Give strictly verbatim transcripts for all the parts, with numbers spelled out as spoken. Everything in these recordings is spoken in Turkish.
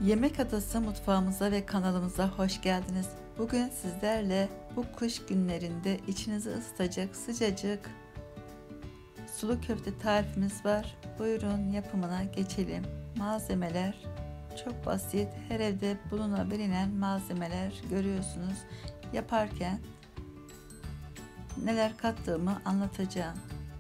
Yemek Adası mutfağımıza ve kanalımıza hoş geldiniz. Bugün sizlerle bu kış günlerinde içinizi ısıtacak sıcacık sulu köfte tarifimiz var. Buyurun yapımına geçelim. Malzemeler çok basit, her evde bulunabilen malzemeler görüyorsunuz. Yaparken neler kattığımı anlatacağım.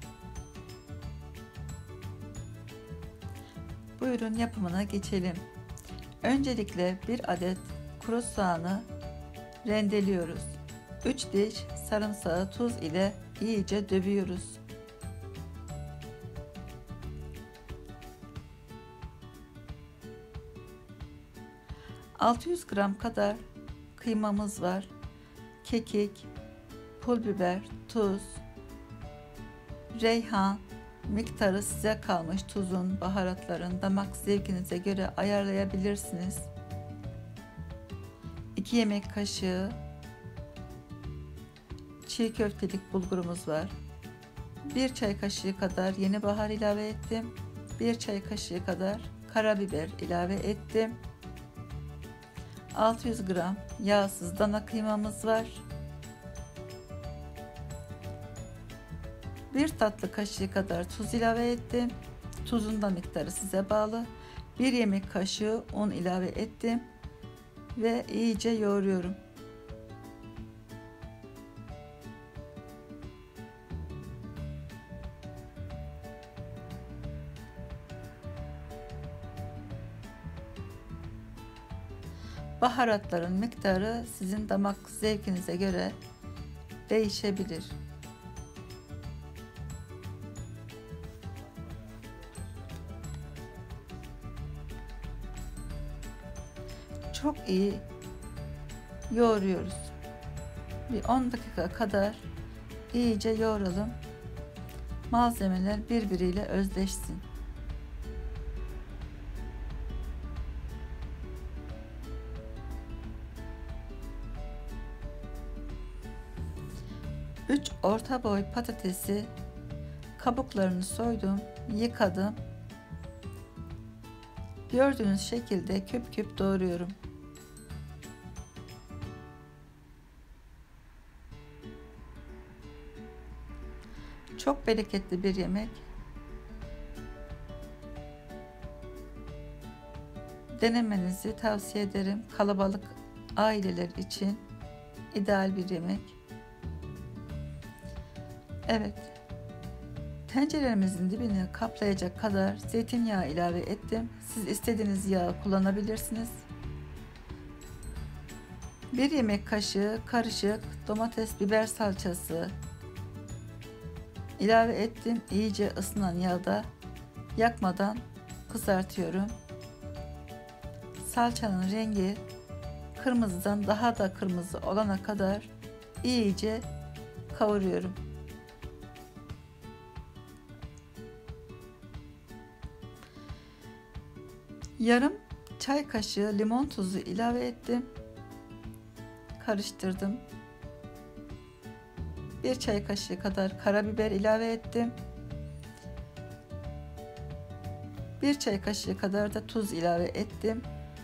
Buyurun yapımına geçelim. Öncelikle bir adet kuru soğanı rendeliyoruz. üç diş sarımsağı tuz ile iyice dövüyoruz. altı yüz gram kadar kıymamız var. Kekik, pul biber, tuz, reyhan, miktarı size kalmış, tuzun, baharatların damak zevkinize göre ayarlayabilirsiniz. iki yemek kaşığı çiğ köftelik bulgurumuz var. bir çay kaşığı kadar yeni bahar ilave ettim. bir çay kaşığı kadar karabiber ilave ettim. altı yüz gram yağsız dana kıymamız var. bir tatlı kaşığı kadar tuz ilave ettim. Tuzun da miktarı size bağlı. bir yemek kaşığı un ilave ettim ve iyice yoğuruyorum. Baharatların miktarı sizin damak zevkinize göre değişebilir. Çok iyi yoğuruyoruz. Bir on dakika kadar iyice yoğuralım. Malzemeler birbiriyle özleşsin. üç orta boy patatesi kabuklarını soydum, yıkadım. Gördüğünüz şekilde küp küp doğruyorum. Çok bereketli bir yemek. Denemenizi tavsiye ederim. Kalabalık aileler için ideal bir yemek. Evet. Tenceremizin dibini kaplayacak kadar zeytinyağı ilave ettim. Siz istediğiniz yağı kullanabilirsiniz. bir yemek kaşığı karışık domates biber salçası ilave ettim. İyice ısınan yağda yakmadan kızartıyorum. Salçanın rengi kırmızıdan daha da kırmızı olana kadar iyice kavuruyorum. Yarım çay kaşığı limon tuzu ilave ettim. Karıştırdım. bir çay kaşığı kadar karabiber ilave ettim. bir çay kaşığı kadar da tuz ilave ettim.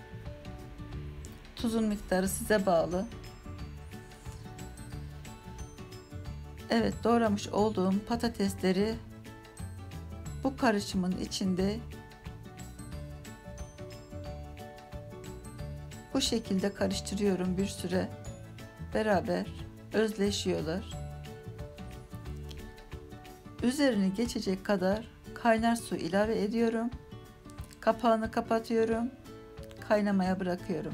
Tuzun miktarı size bağlı. Evet, doğramış olduğum patatesleri bu karışımın içinde bu şekilde karıştırıyorum bir süre. Beraber özleşiyorlar. Üzerini geçecek kadar kaynar su ilave ediyorum. Kapağını kapatıyorum. Kaynamaya bırakıyorum.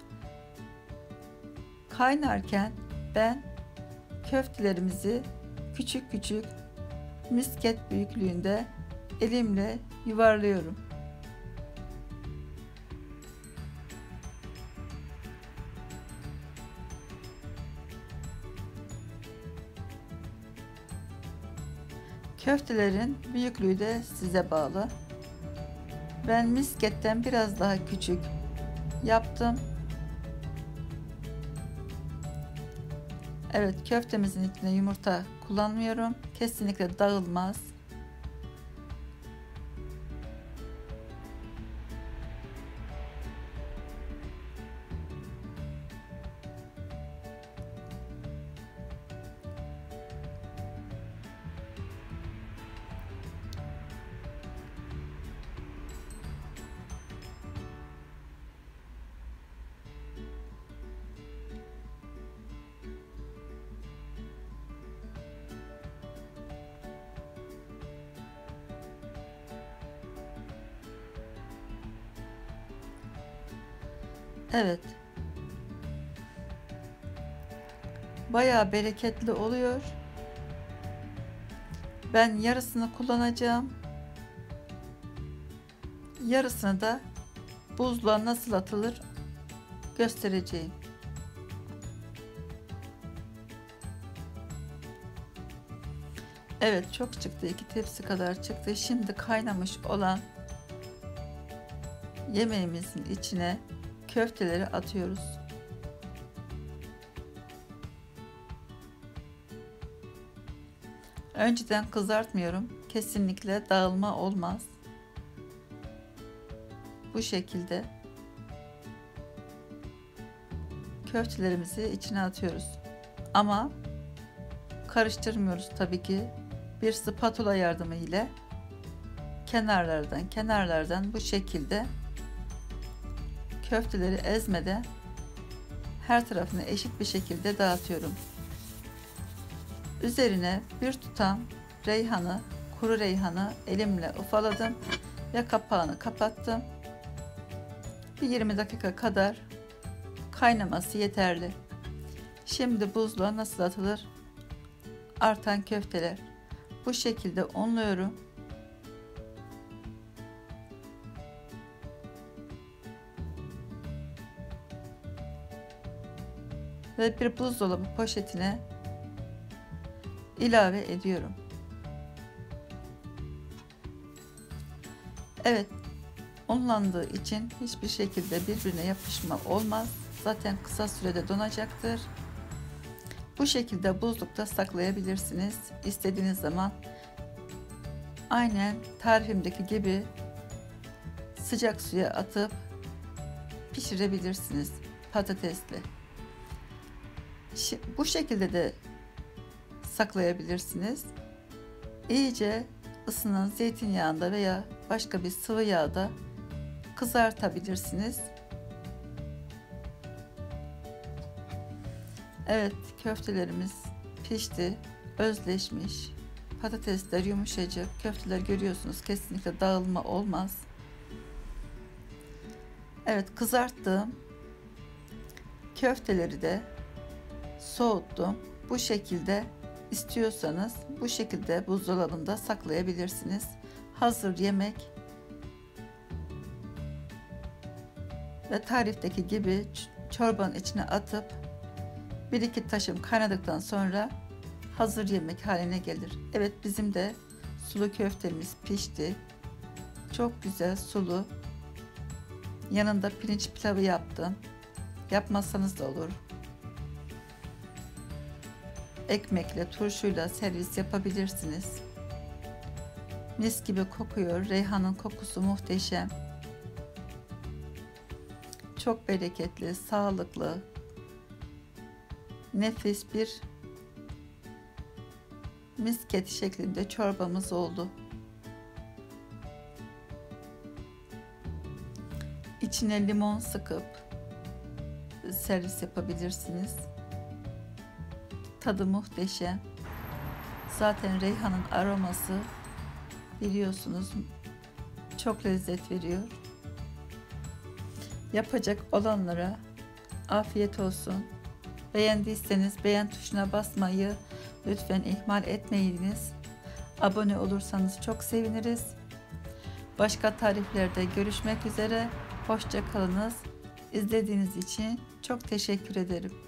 Kaynarken ben köftelerimizi küçük küçük misket büyüklüğünde elimle yuvarlıyorum. Köftelerin büyüklüğü de size bağlı. Ben misketten biraz daha küçük yaptım. Evet, köftemizin içine yumurta kullanmıyorum. Kesinlikle dağılmaz. Evet. Bayağı bereketli oluyor. Ben yarısını kullanacağım. Yarısını da buzluğa nasıl atılır göstereceğim. Evet, çok çıktı. iki tepsi kadar çıktı. Şimdi kaynamış olan yemeğimizin içine köfteleri atıyoruz. Önceden kızartmıyorum. Kesinlikle dağılma olmaz. Bu şekilde köftelerimizi içine atıyoruz. Ama karıştırmıyoruz tabii ki. Bir spatula yardımı ile kenarlardan kenarlardan bu şekilde köfteleri ezmeden her tarafını eşit bir şekilde dağıtıyorum. Üzerine bir tutam reyhanı, kuru reyhanı elimle ufaladım ve kapağını kapattım. Bir yirmi dakika kadar kaynaması yeterli. Şimdi buzluğa nasıl atılır? Artan köfteler. Bu şekilde unluyorum. Ve bir buzdolabı poşetine ilave ediyorum. Evet, unlandığı için hiçbir şekilde birbirine yapışma olmaz. Zaten kısa sürede donacaktır. Bu şekilde buzlukta saklayabilirsiniz. İstediğiniz zaman aynen tarifimdeki gibi sıcak suya atıp pişirebilirsiniz patatesli. Bu şekilde de saklayabilirsiniz. İyice ısınan zeytinyağında veya başka bir sıvı yağda kızartabilirsiniz. Evet, köftelerimiz pişti, özleşmiş. Patatesler yumuşacık. Köfteler görüyorsunuz, kesinlikle dağılma olmaz. Evet, kızarttığım köfteleri de soğuttum. Bu şekilde istiyorsanız bu şekilde buzdolabında saklayabilirsiniz. Hazır yemek ve tarifteki gibi çorbanın içine atıp bir iki taşım kaynadıktan sonra hazır yemek haline gelir. Evet, bizim de sulu köftemiz pişti. Çok güzel sulu. Yanında pirinç pilavı yaptım. Yapmazsanız da olur. Ekmekle, turşuyla servis yapabilirsiniz. Mis gibi kokuyor. Reyhanın kokusu muhteşem. Çok bereketli, sağlıklı, nefis bir misket şeklinde çorbamız oldu. İçine limon sıkıp servis yapabilirsiniz. Tadı muhteşem. Zaten reyhanın aroması biliyorsunuz çok lezzet veriyor. Yapacak olanlara afiyet olsun. Beğendiyseniz beğen tuşuna basmayı lütfen ihmal etmeyiniz. Abone olursanız çok seviniriz. Başka tariflerde görüşmek üzere. Hoşça kalınız. İzlediğiniz için çok teşekkür ederim.